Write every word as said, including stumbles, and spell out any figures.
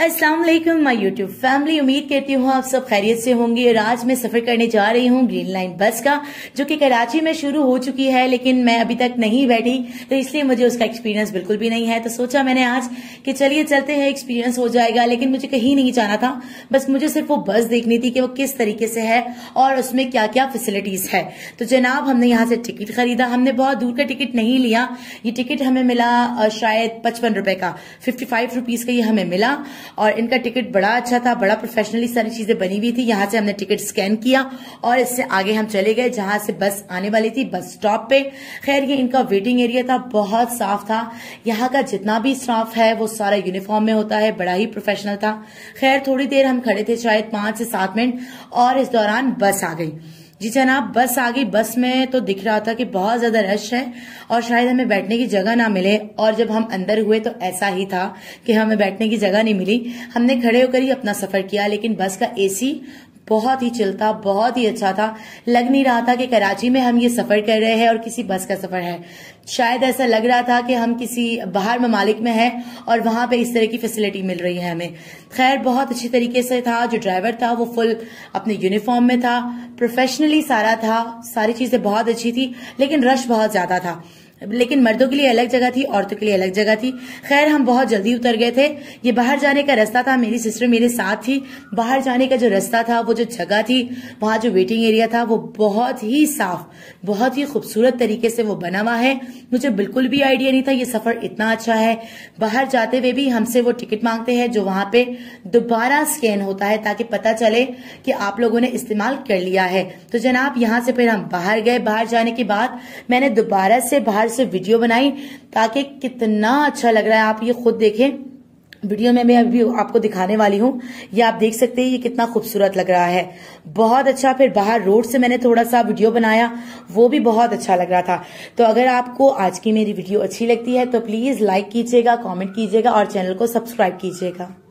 अस्सलाम वालेकुम my YouTube family. उम्मीद करती हूँ आप सब खैरियत से होंगे। और आज मैं सफर करने जा रही हूँ ग्रीन लाइन बस का, जो कि कराची में शुरू हो चुकी है, लेकिन मैं अभी तक नहीं बैठी, तो इसलिए मुझे उसका एक्सपीरियंस बिल्कुल भी नहीं है। तो सोचा मैंने आज कि चलिए चलते हैं, एक्सपीरियंस हो जाएगा। लेकिन मुझे कहीं नहीं जाना था, बस मुझे सिर्फ वो बस देखनी थी कि वो किस तरीके से है और उसमें क्या क्या फैसिलिटीज है। तो जनाब हमने यहाँ से टिकट खरीदा। हमने बहुत दूर का टिकट नहीं लिया, ये टिकट हमें मिला शायद पचपन रुपए का, फिफ्टी फाइव रुपीज का ये हमें मिला। और इनका टिकट बड़ा अच्छा था, बड़ा प्रोफेशनली सारी चीजें बनी हुई थी। यहाँ से हमने टिकट स्कैन किया और इससे आगे हम चले गए जहां से बस आने वाली थी, बस स्टॉप पे। खैर ये इनका वेटिंग एरिया था, बहुत साफ था। यहाँ का जितना भी स्टाफ है वो सारा यूनिफॉर्म में होता है, बड़ा ही प्रोफेशनल था। खैर थोड़ी देर हम खड़े थे, शायद पांच से सात मिनट, और इस दौरान बस आ गई। जी जनाब बस आ गई। बस में तो दिख रहा था कि बहुत ज्यादा रश है और शायद हमें बैठने की जगह ना मिले। और जब हम अंदर हुए तो ऐसा ही था कि हमें बैठने की जगह नहीं मिली। हमने खड़े होकर ही अपना सफर किया, लेकिन बस का एसी बहुत ही चिलता, बहुत ही अच्छा था। लग नहीं रहा था कि कराची में हम ये सफर कर रहे हैं और किसी बस का सफर है। शायद ऐसा लग रहा था कि हम किसी बाहर ममालिक में हैं और वहां पे इस तरह की फैसिलिटी मिल रही है हमें। खैर बहुत अच्छी तरीके से था। जो ड्राइवर था वो फुल अपने यूनिफॉर्म में था, प्रोफेशनली सारा था, सारी चीजें बहुत अच्छी थी। लेकिन रश बहुत ज्यादा था, लेकिन मर्दों के लिए अलग जगह थी, औरतों के लिए अलग जगह थी। खैर हम बहुत जल्दी उतर गए थे। ये बाहर जाने का रास्ता था, मेरी सिस्टर मेरे साथ थी। बाहर जाने का जो रास्ता था, वो जो जगह थी, वहां जो वेटिंग एरिया था, वो बहुत ही साफ, बहुत ही खूबसूरत तरीके से वो बना हुआ है। मुझे बिल्कुल भी आइडिया नहीं था ये सफर इतना अच्छा है। बाहर जाते हुए भी हमसे वो टिकट मांगते हैं, जो वहां पे दोबारा स्कैन होता है ताकि पता चले कि आप लोगों ने इस्तेमाल कर लिया है। तो जनाब यहाँ से फिर हम बाहर गए। बाहर जाने के बाद मैंने दोबारा से बाहर से वीडियो बनाई ताकि कितना अच्छा लग रहा है आप ये खुद देखें। वीडियो में मैं अभी आपको दिखाने वाली हूँ, ये आप देख सकते हैं ये कितना खूबसूरत लग रहा है, बहुत अच्छा। फिर बाहर रोड से मैंने थोड़ा सा वीडियो बनाया, वो भी बहुत अच्छा लग रहा था। तो अगर आपको आज की मेरी वीडियो अच्छी लगती है तो प्लीज लाइक कीजिएगा, कमेंट कीजिएगा और चैनल को सब्सक्राइब कीजिएगा।